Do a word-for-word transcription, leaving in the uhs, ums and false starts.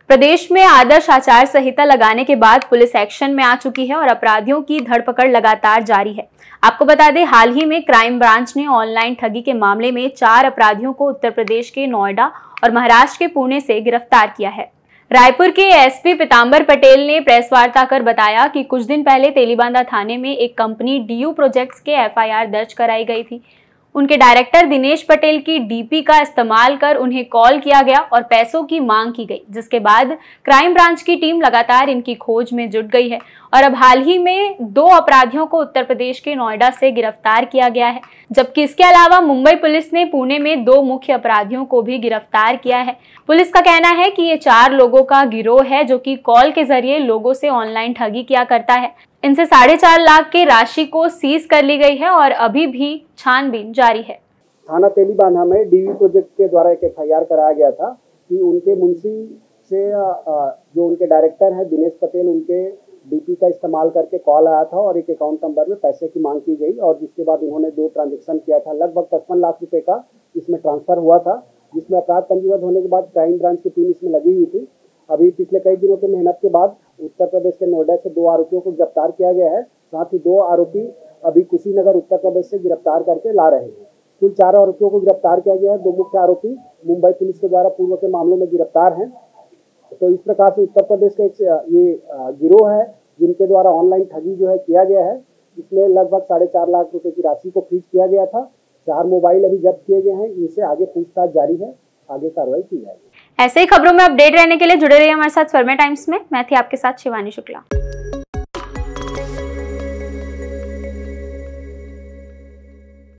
प्रदेश में आदर्श आचार संहिता लगाने के बाद पुलिस एक्शन में आ चुकी है और अपराधियों की धरपकड़ लगातार जारी है। आपको बता दें, हाल ही में क्राइम ब्रांच ने ऑनलाइन ठगी के मामले में चार अपराधियों को उत्तर प्रदेश के नोएडा और महाराष्ट्र के पुणे से गिरफ्तार किया है। रायपुर के एसपी पीतांबर पटेल ने प्रेस वार्ता कर बताया कि कुछ दिन पहले तेलीबांधा थाने में एक कंपनी डीयू प्रोजेक्ट्स के एफआईआर दर्ज कराई गई थी। उनके डायरेक्टर दिनेश पटेल की डीपी का इस्तेमाल कर उन्हें कॉल किया गया और पैसों की मांग की गई, जिसके बाद क्राइम ब्रांच की टीम लगातार इनकी खोज में जुट गई है और अब हाल ही में दो अपराधियों को उत्तर प्रदेश के नोएडा से गिरफ्तार किया गया है, जबकि इसके अलावा मुंबई पुलिस ने पुणे में दो मुख्य अपराधियों को भी गिरफ्तार किया है। पुलिस का कहना है कि ये चार लोगों का गिरोह है जो कि कॉल के जरिए लोगों से ऑनलाइन ठगी किया करता है। इनसे साढ़े चार लाख की राशि को सीज कर ली गई है और अभी भी छानबीन जारी है। थाना तेलीबांधा में डीवी प्रोजेक्ट के द्वारा एक एफआईआर कराया गया था कि उनके मुंशी से जो उनके डायरेक्टर हैं दिनेश पटेल, उनके डीपी का इस्तेमाल करके कॉल आया था और एक अकाउंट नंबर में पैसे की मांग की गई और जिसके बाद उन्होंने दो ट्रांजेक्शन किया था। लगभग पचपन लाख रुपए का इसमें ट्रांसफर हुआ था, जिसमें अपराध पंजीबद्ध होने के बाद क्राइम ब्रांच की टीम इसमें लगी हुई थी। अभी पिछले कई दिनों की मेहनत के बाद उत्तर प्रदेश के नोएडा से दो आरोपियों को गिरफ्तार किया गया है। साथ ही दो आरोपी अभी कुशीनगर उत्तर प्रदेश से गिरफ्तार करके ला रहे हैं। कुल चार आरोपियों को गिरफ्तार किया गया है। दो मुख्य आरोपी मुंबई पुलिस के द्वारा पूर्व के मामलों में गिरफ्तार हैं। तो इस प्रकार से उत्तर प्रदेश का एक ये गिरोह है जिनके द्वारा ऑनलाइन ठगी जो है किया गया है। इसमें लगभग साढ़े चार लाख रुपए की राशि को फ्रीज किया गया था। चार मोबाइल अभी जब्त किए गए हैं। इनसे आगे पूछताछ जारी है, आगे कार्रवाई की जाएगी। ऐसे ही खबरों में अपडेट रहने के लिए जुड़े रहिए हमारे साथ स्वर्मा टाइम्स में। मैं थी आपके साथ शिवानी शुक्ला।